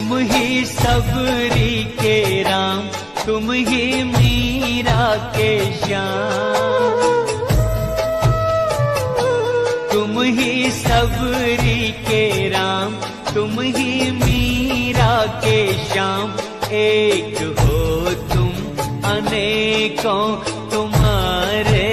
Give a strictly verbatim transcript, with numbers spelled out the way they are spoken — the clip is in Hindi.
तुम ही सबरी के राम, तुम ही मीरा के श्याम। तुम ही सबरी के राम, तुम ही मीरा के श्याम। एक हो तुम अनेकों तुम्हारे